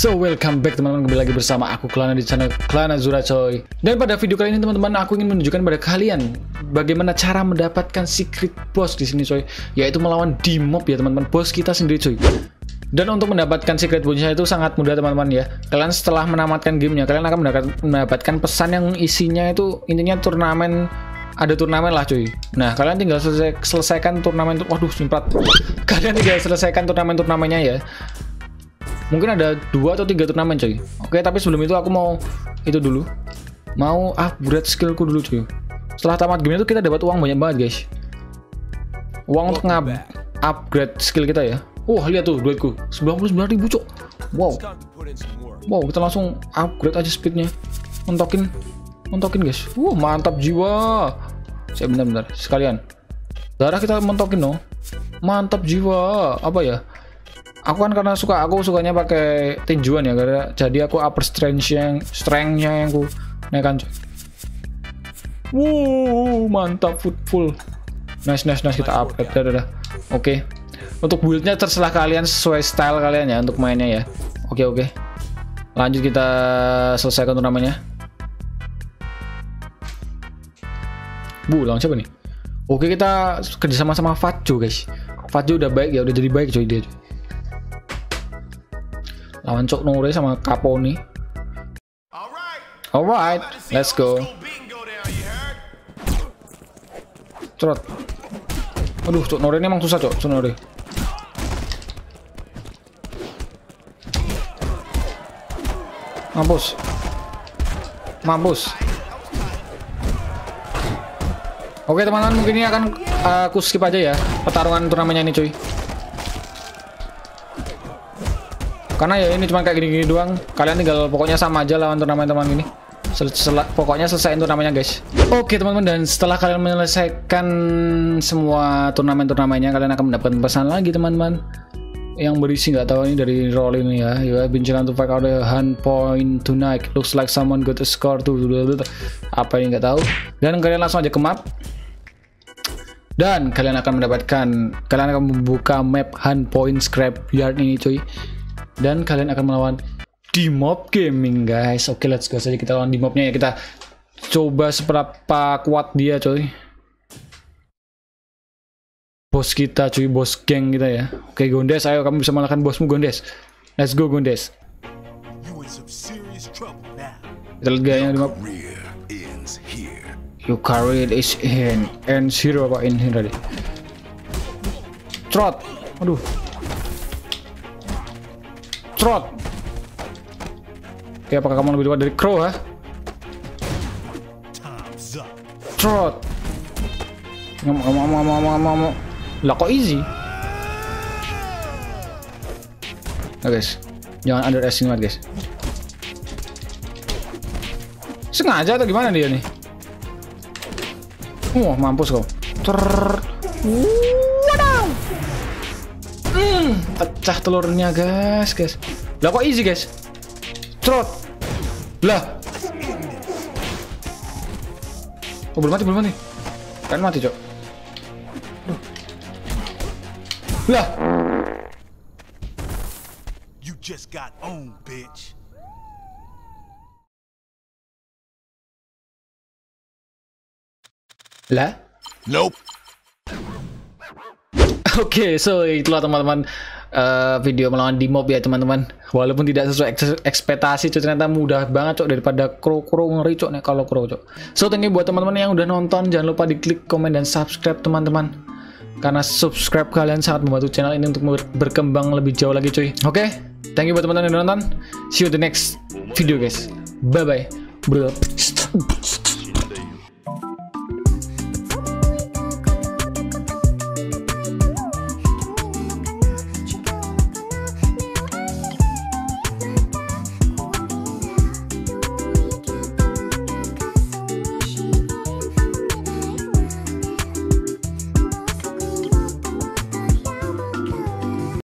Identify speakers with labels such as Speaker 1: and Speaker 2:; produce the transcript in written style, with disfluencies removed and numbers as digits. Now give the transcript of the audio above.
Speaker 1: So welcome back teman-teman, kembali lagi bersama aku Klana di channel Klana Azura coy. Dan pada video kali ini teman-teman, aku ingin menunjukkan pada kalian bagaimana cara mendapatkan secret boss di sini coy, yaitu melawan Dimob ya teman-teman, bos kita sendiri coy. Dan untuk mendapatkan secret bossnya itu sangat mudah teman-teman ya. Kalian setelah menamatkan gamenya, kalian akan mendapatkan pesan yang isinya itu intinya turnamen. Ada turnamen lah cuy. Nah kalian tinggal selesaikan turnamen. Waduh simpat. Kalian tinggal selesaikan turnamennya ya. Mungkin ada 2 atau 3 turnamen coy. Oke, tapi sebelum itu aku mau itu dulu. Mau upgrade skillku dulu cuy. Setelah tamat game itu kita dapat uang banyak banget guys. Uang untuk upgrade skill kita ya. Wah lihat tuh duitku 99.000 cok. Wow. Wow, kita langsung upgrade aja speednya. Mentokin guys. Mantap jiwa. Saya benar-benar sekalian. Darah kita mentokin no. Mantap jiwa. Apa ya? Aku kan karena aku sukanya pakai tinjuan ya, karena jadi aku upper strength-nya yang aku naikkan coy. Mantap full. Nice kita upgrade dah. Oke. Untuk build-nya terserah kalian sesuai style kalian ya untuk mainnya ya. Oke. Lanjut kita selesaikan turnamennya. Lawan siapa nih? Oke, kita kerjasama sama Fatjo guys. Fatjo udah baik ya, udah jadi baik coy dia. Lawan Cok Nore sama Capone. Alright, let's go. Trot. Aduh, Cok Nore ini emang susah Cok Nore. Mampus. Oke teman-teman, mungkin ini akan aku skip aja ya pertarungan turnamennya ini cuy. Karena ya ini cuma kayak gini-gini doang. Kalian tinggal pokoknya sama aja lawan turnamen-turnamen ini. Pokoknya selesaiin turnamennya guys. Oke teman-teman, dan setelah kalian menyelesaikan semua turnamen-turnamennya, kalian akan mendapatkan pesan lagi teman-teman. Yang berisi nggak tahu ini dari role ini ya. You have been chosen to fight out the hunt point tonight. Looks like someone got a score tuh. Apa ini nggak tahu. Dan kalian langsung aja ke map. Dan kalian akan membuka map hunt point scrapyard ini cuy. Dan kalian akan melawan Dimob Gaming guys. Oke, let's go saja kita lawan Dimobnya ya. Kita coba seberapa kuat dia coy. Bos kita cuy, bos geng kita ya. Oke Gondes, ayo kamu bisa mengalahkan bosmu Gondes. Let's go Gondes. Kita lihat gayanya Dimob. Your career is in. Ends here apa in here tadi? Trot. Aduh. Trot. Oke, apakah kamu lebih kuat dari Crow ha? Trot. Ngomong. Lah kok easy? Nah guys, jangan underestimate guys. Sengaja atau gimana dia nih? Mampus kau. Pecah telurnya guys. Lah kok easy guys? Trot. Lah. Belum mati. Kan mati cok. Lah. You just got owned, bitch. Lah? Nope. Oke, so itulah teman-teman video melawan Dimob ya teman-teman. Walaupun tidak sesuai ekspektasi cok, ternyata mudah banget cok daripada Crow ngeri cok nih kalau Crow cok. So thank you buat teman-teman yang udah nonton, jangan lupa diklik komen dan subscribe teman-teman. Karena subscribe kalian sangat membantu channel ini untuk berkembang lebih jauh lagi cuy. Oke, thank you buat teman-teman yang udah nonton. See you the next video guys. Bye bye.